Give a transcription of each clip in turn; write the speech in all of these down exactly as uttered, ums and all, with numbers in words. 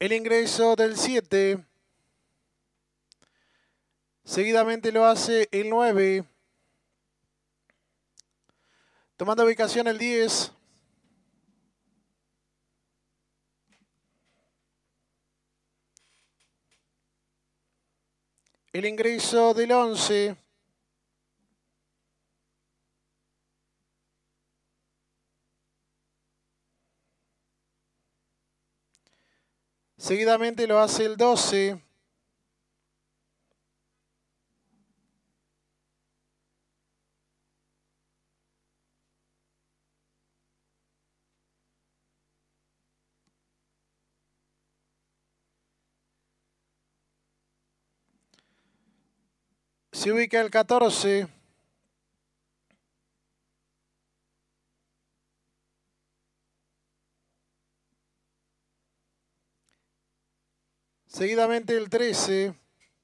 El ingreso del siete. Seguidamente lo hace el nueve. Tomando ubicación el diez. El ingreso del once. Seguidamente lo hace el doce. Se ubica el catorce. Seguidamente el trece.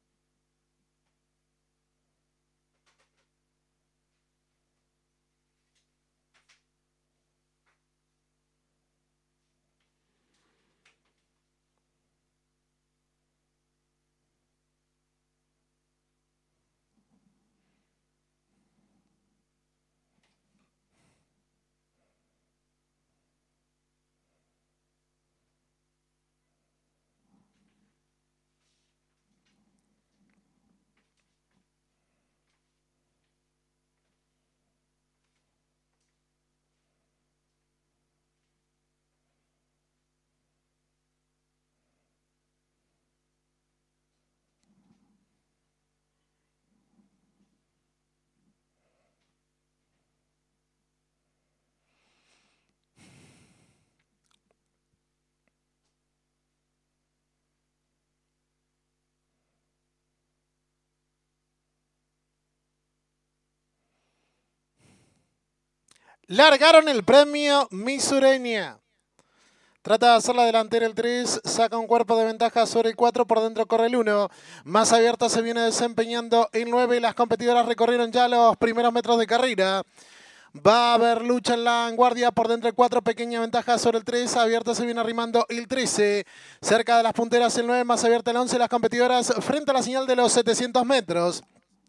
Largaron el premio Miss Sureña. Trata de hacer la delantera el tres, saca un cuerpo de ventaja sobre el cuatro, por dentro corre el uno. Más abierta se viene desempeñando el nueve. Las competidoras recorrieron ya los primeros metros de carrera. Va a haber lucha en la vanguardia, por dentro el cuatro, pequeña ventaja sobre el tres, abierta se viene arrimando el trece. Cerca de las punteras el nueve, más abierta el once. Las competidoras frente a la señal de los setecientos metros.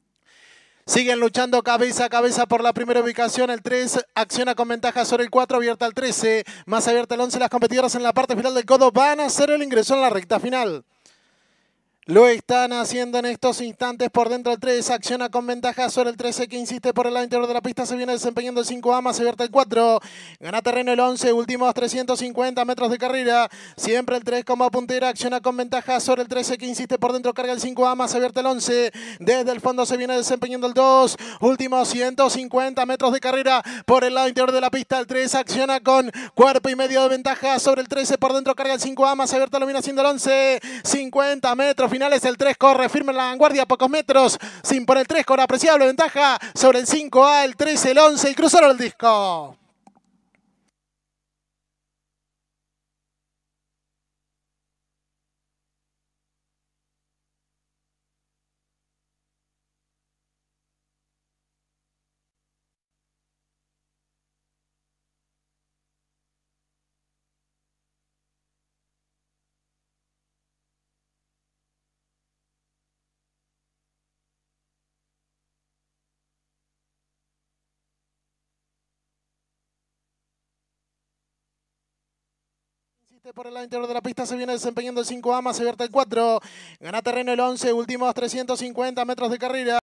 Siguen luchando cabeza a cabeza por la primera ubicación. El tres acciona con ventaja sobre el cuatro, abierta el trece. Más abierta el once. Las competidoras en la parte final del codo van a hacer el ingreso en la recta final. Lo están haciendo en estos instantes. Por dentro el tres acciona con ventaja sobre el trece, que insiste por el lado interior de la pista. Se viene desempeñando el cinco A, más abierta el cuatro. Gana terreno el once, últimos trescientos cincuenta metros de carrera. Siempre el tres como puntera, acciona con ventaja sobre el trece, que insiste por dentro. Carga el cinco A, más abierta el once. Desde el fondo se viene desempeñando el dos. Últimos ciento cincuenta metros de carrera por el lado interior de la pista. El tres acciona con cuerpo y medio de ventaja sobre el trece. Por dentro carga el cinco A, más abierta lo viene haciendo el once. cincuenta metros finales, el tres corre firme en la vanguardia, pocos metros, sin por el tres con apreciable ventaja sobre el cinco A, el trece, el once y cruzaron el disco. Por el lado interior de la pista se viene desempeñando el cinco A, más abierta el cuatro. Gana terreno el once, últimos trescientos cincuenta metros de carrera.